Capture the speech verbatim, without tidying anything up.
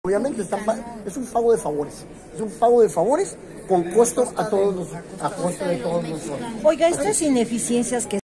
Obviamente están, es un pago de favores, es un pago de favores con costo a todos los, a costo de todos nosotros. Oiga, estas ineficiencias que